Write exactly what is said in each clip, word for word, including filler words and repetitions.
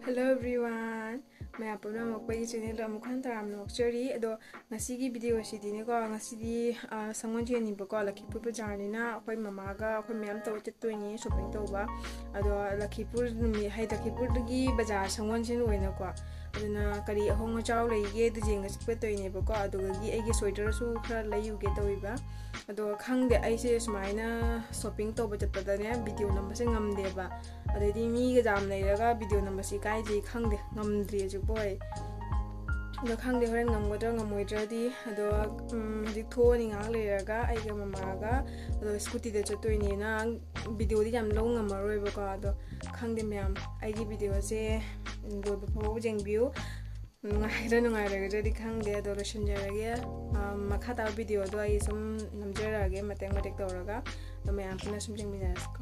Hello everyone. May apuna mo pa channel ram khan taram no chori ado ngasi gi video si dini ko ngasi di sangon je ni ba ko Lakhipur bazaar ni na akoi mama ga akoi mem to chatoi ni shopping to ba ado Lakhipur mi hai Lakhipur gi bazaar sangon jin oina ko aduna kari ahong chaw lei ge du jeng ngasi pe toi ni ba ko ado gi ai gi sweater su khara layu ge toi ba ado khang de ai se sumaina shopping to ba chat da ne video number se ngam de ba adai mi ga jam nei raga video number si kai ji khang de ngam dri ju boy ado khang de horen ngam godra ngam moi dra di ado di tho ni ngang le raga ai ga mama ga ado scooty de chatoi ni na video di jam lo ngam roi ba ko ado khang de myam ai gi video se do ba pho jeng view ngai ra ngai ra ga di khang de ado ro shin ja ga makha ta video do ai sum nam ja ra ga mateng matek to raga do myam puna sum jeng mi ja ko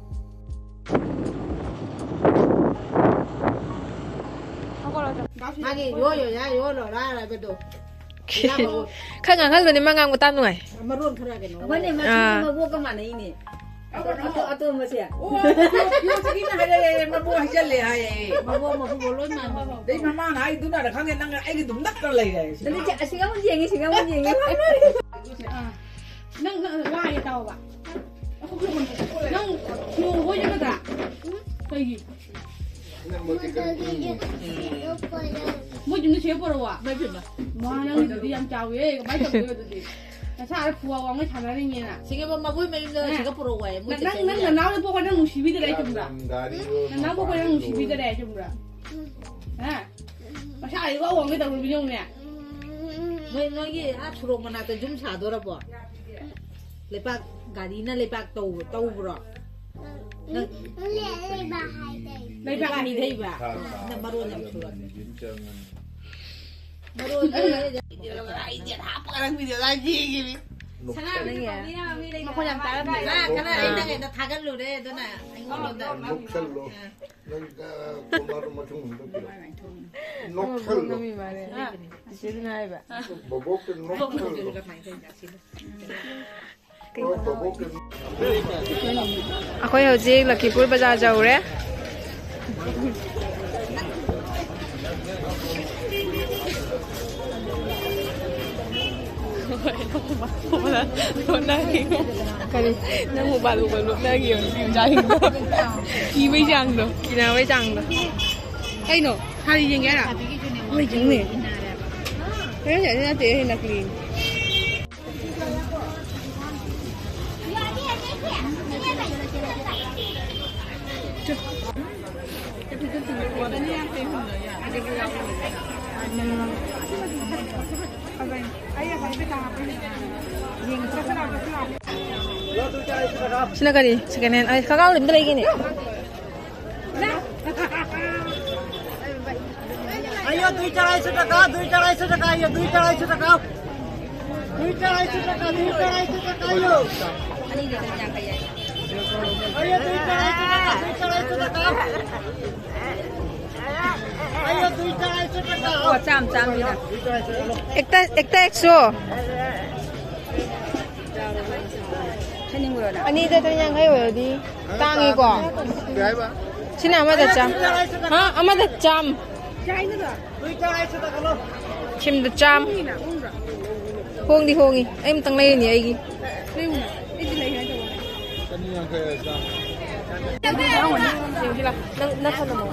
Magi yo yo ya yo lo la la bedo. Kan ngal ni mangang utan nuai. Marun khara ke no. Bane ma ma bo ka ma nei ni. Ato ato ma sia. Oh, yo segi na hale ma bo ha challe ha ye. Ma bo ma bo lo na. Dei mama na ai duna da khang nang ai gi dum dak kar lai dai. Dali ja singa mun jengi singa mun jengi. Nang la ya tau ba. Aku belum. Nang yo ho ya da. Kai Mua chúng nó chế vào rồi à? Mấy chuyện mà? Mua nó đi ăn cháo ấy, mấy chục người rồi. Tại sao lại phù hợp với thằng này như này? Singa ma vui me singa pro wa. Nang nang nang nó bố đang ngủ xí bít đây chừng ra. Nang bố đang ngủ xí bít đây chừng ra. À? Mà sao lại có uống cái đầu bên trong nè? Mấy nói gì à churro mà nào tới chúng xả đồ ra bỏ. Lấy bạc gari na lấy bạc tàu tàu bro. Lấy bạc hay đây bà. Nang baru nyam churro. Baru ai dia apa orang video lagi gini. Sana ni ya. Mau kau yang tahu ni lah, karena ini kan dah thagan lu deh, tu na. Angin lu dah. Nokal lu, nangka kumar macam mana tu? Nokal lu. Sini nai ba. Babok ke nokal lu. Oh, babok ke. Akoi hojik Lakhipur bazaar jaure. Kali nang mo balu balu lagi yun jahing do ki với jang do ki na với jang do Ai no, hari jeng ya. với jang ne thế vậy nên tiền hình là clean Sila kali, second ay kakao lim lagi ni. Ayo dui carai setaka, dui carai setaka, ayo dui carai setaka. Dui carai setaka, dui carai setaka ayo. Ani dia kenyang kaya. Ayo dui carai setaka, dui carai setaka. Ayo dui carai setaka. Oh, jam jam ni dah. Ekta ekta ekso. Ani dah ternyang kaya wadi. Tangi ko. Gaya Sini ama dah jam. Ha, ama dah jam. Dui carai setaka lo. Chim dah jam. Hong di hongi. Em tang lay ni ai gi. Kani yang kaya dah. Sige lang. Nang nasa mo.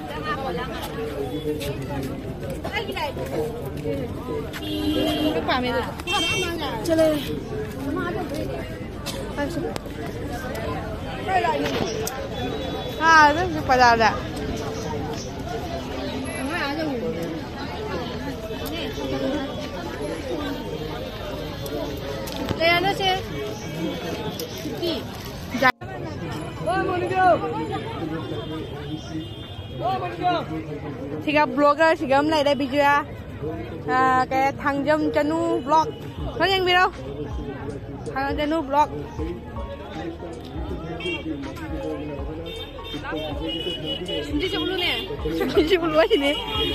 Cái quả này rồi. Chơi lên. À, rất quả đào đã. Đây là nó xe. Dạ. Tiga blogger tiga mulai dari video ya. Kayak Thangjam Chanu vlog. Kau yang biru? Thangjam Chanu vlog. Sini sebelum ni. Sini sebelum ni.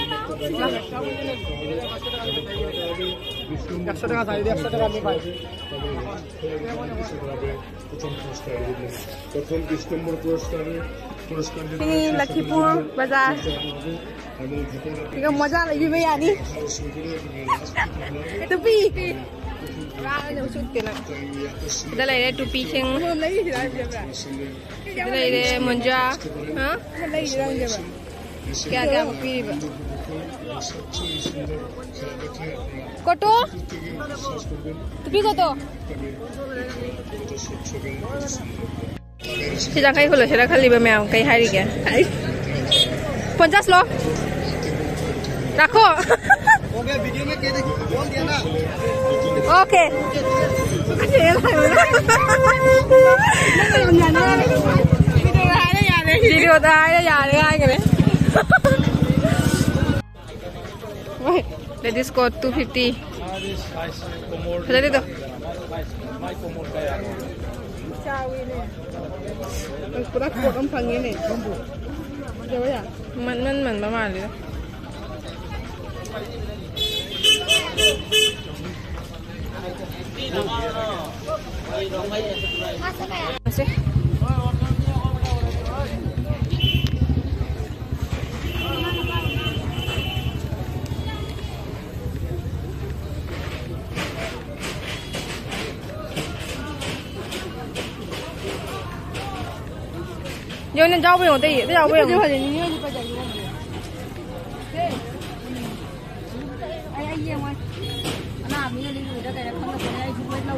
একশো টাকা চাই একশো টাকা আমি পাই প্রথম পুরস্কার প্রথম ডিসেম্বর পুরস্কারে Sini Lakipur Bazaar. Tiga masa lagi bayar ni. Tepi. Rang ni usut kena. Kita lagi ada tupi ceng. Lagi dah berapa? Kita lagi ada manja. Ha? Lagi dah berapa? Kya kya kopi ba? Koto? Tupi koto? Sejak kai kulo sejak kali bermain kai hari ke? Panjas lo? Rakho. Okay, video में क्या देखी? बोल दिया ना. Okay. Video dah ada ya, ada kan? Wait, let this go two fifty. Ada tu. Pura kuat om panggil ni. Jauh ya? Man man man mana ni? Masih. Yo nên cháu bông đây, cháu bông. Cháu bông ni ni baca ni. Ai ai yang mai. Anak ni ni ni dah dah kena kena ai jual lau.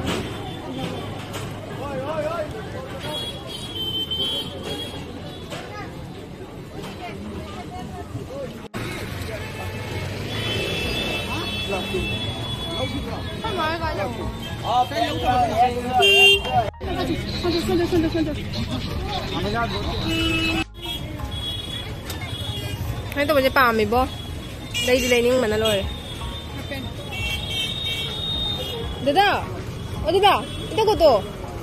Oi oi oi. Ah, peraí, Hai tu baca paham ibu. Dari di lain mana loh? Dada, oh dada, itu kau tu.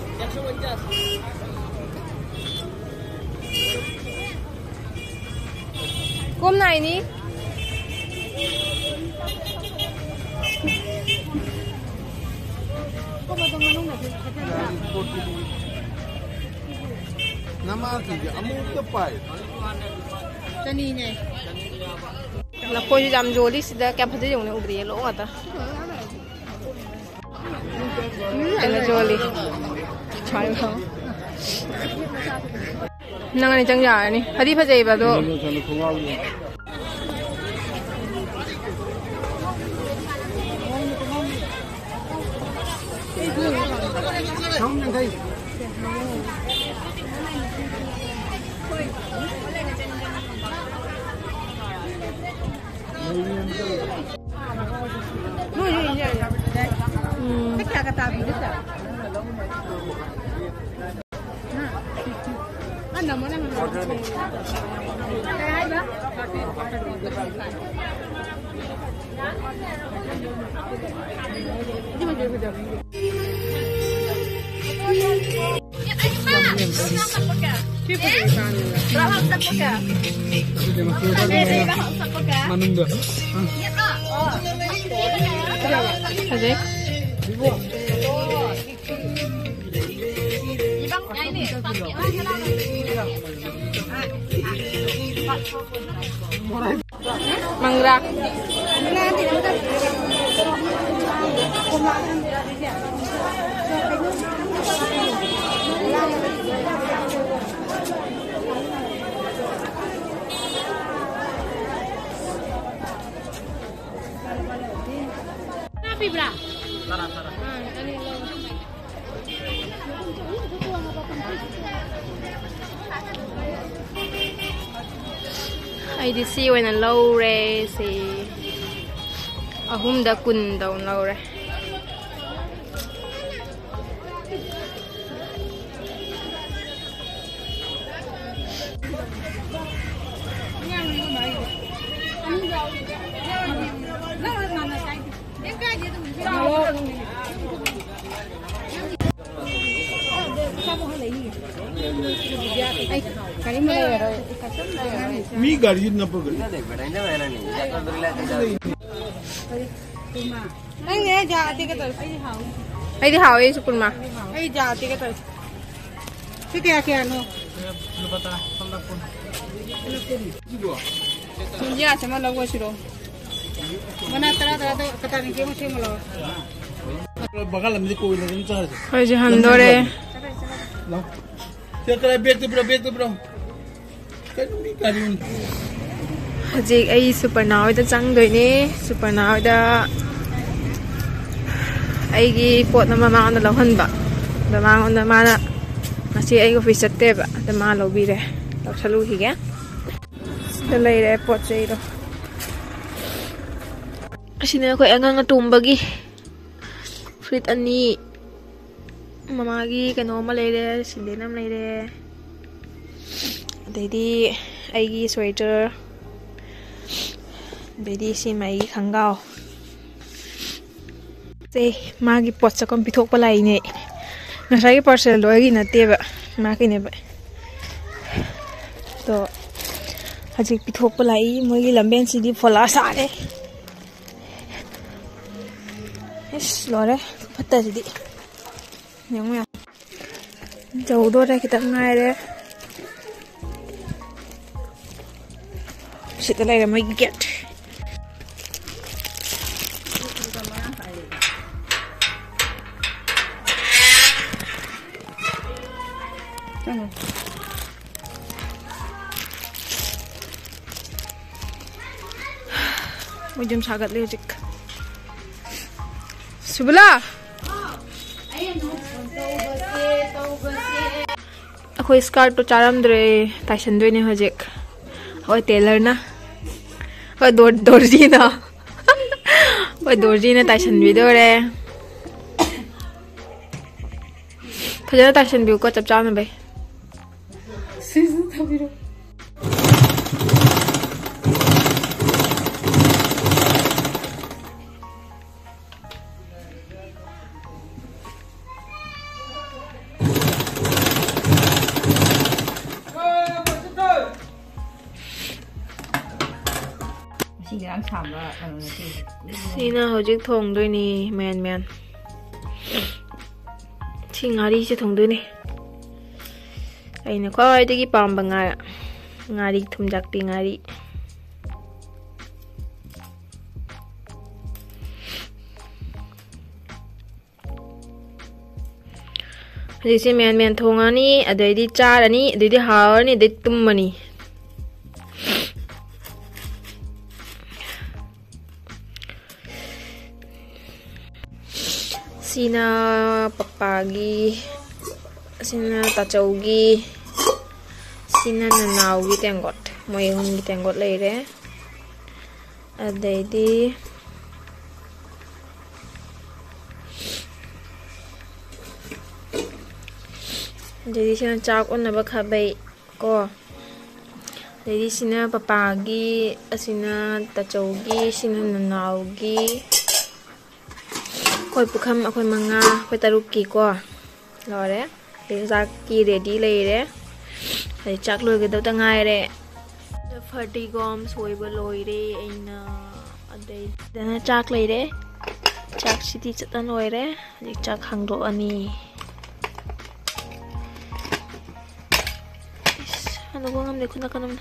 Kom naik ni. Nama apa? Amu kepai. Cani ni. Là cô chỉ làm rồi đi sẽ kẹp hết dùng này ủi đi lỗ à ta. Cái là rồi đi. Chai không. Năng này chẳng giả này. Hadi phải dậy vào đó. Không nhận thấy. Nuôi gì vậy? Tất cả các tàu bị đứt à? Anh nằm ở đây mà. Cái hai bác. Đi mà chơi bây giờ. Manung dah. Ada. Mangrak. Nabi bra. Tara tara. Ai đi siêu này lâu rồi thì ở hôm đã quần đầu lâu rồi. Mi gaji na pagod. Anh nghe जाती के तरफ आई दिखाओ ये सुकुल माँ आई जाती के तरफ Thế kìa kìa nó. Ya, sama lagu siro. Mana tera tera tu kata ni kemu sih malu. Bakal ambil kau ini macam mana? Hoje handore. Lah. Siapa beg tu bro, beg tu bro. Kan ni kalian. Hajik ai Supernaw da changdoi ni Supernaw da ai gi pot na mama on da lohan ba da ma on da mana ngasi ai ko office te ba da ma lo bi re lo chalu hi ga da lai re pot chei ro asina ko angang atum bagi frit ani mama gi kano ma lai re sinde nam lai re dai di ai gi sweater Jadi si mai khangao te magi pot sa kom pithok palai ne ngasai gi parcel loi gi na te ba ma ki ne ba to haji pithok palai moi gi lamben si di fola sa re es lore phatta si di nyang ya jau do ra kita ngai re sita lai mai get Mujum sagat le jik. Subla. Akhoi skirt to charam dre fashion doi ne hojik. Hoi tailor na. Hoi dor dorji na. Hoi dorji na fashion video re. Phajana fashion view ko chap cham na bai. Season thabiro. Sina hojik thong doi ni man man. Chi ngari se thong doi ni. Aina khoi dagi pamba nga ngari thumjak pi ngari. Hojik man man thong ani adai di char ani adai di haw ani adai tum mani. Sina papagi, sina tachaugi, sina nanaugi tenggot, moyongi tenggot leire. Adai di jadi sina chak on na bakhabai ko. Jadi sina papagi, sina tachaugi, sina nanaugi. Koi pukham akoi manga koi taruk ki ko lore te jak ki ready lai re ai chak loi ge dau ta ngai re thirty gom soi ba loi re aina adai dana chak lai re chak siti chatan loi re ai chak hang do ani ano ko ngam de khuna kanam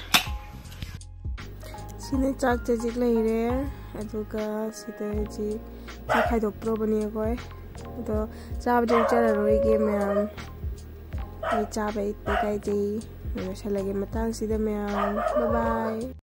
sine chak chajik lai re aduga sita ji khai dok pro bani koi to chab de chara roi ge ma'am ai cha bai te kai ji me shalage matang sida ma'am bye bye.